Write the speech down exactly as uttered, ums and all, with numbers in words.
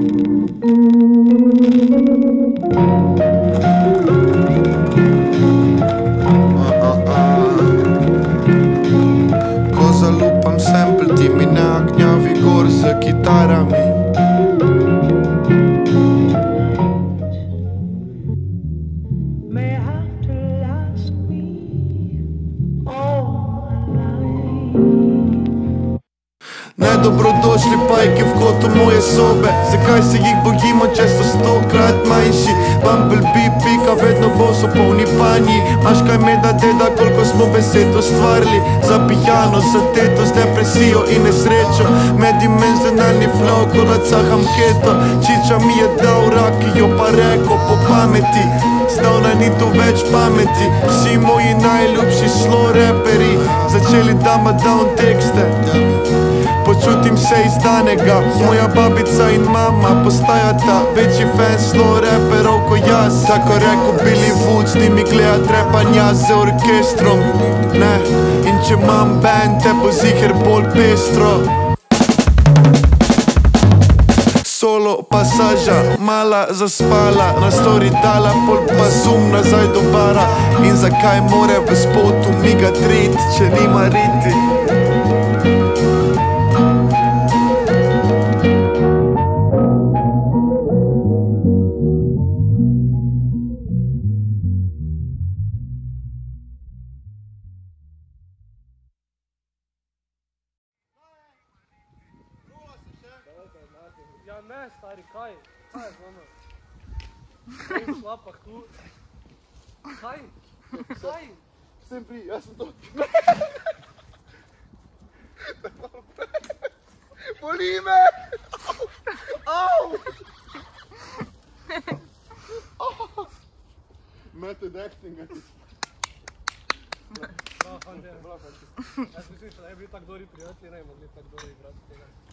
Ko zalupam sample, ti mi nagnjavi gor z kitarami. Nedobrodošli pajki v kotu moje sobe. Zakaj se jih bojimo, če so stokrat manjši? Bumblebee pika, vedno bo so polni panji. Maš kaj meda deda, koliko smo besed ustvarili. Za pijano, za teto, z depresijo in nesrečo. Medimenzionalni flow, ko da caham keto. Čiča mi je dal rakijo, pa reko po pameti. Zdavna ni tu več pameti. Vsi moji najljubši slow reperi začeli dama down tekste. Počutim se izdanega, moja babica in mama postajata večji fan slow raperov ko jaz. Tako reko Billy Wood, s njimi gledat repanja z orkestrom. Ne, in če imam band, te bo ziher bolj pestro. Solo pasaža, mala zaspala, na story dala, pol pa zoom nazaj do bara. In zakaj more v spotu migat rit, če nima riti? Ja ne, stari, kaj? Kaj je z vama? Kaj v šlapah tu? Kaj? Kaj? Vsem pri, jaz sem to. Boli me! Au! Au! Method acting. Bravo, fante. Bravo, fante. Jaz mislim, da je bil tak dobri prijatelji, ne bi mogli tak dobro igrati tega.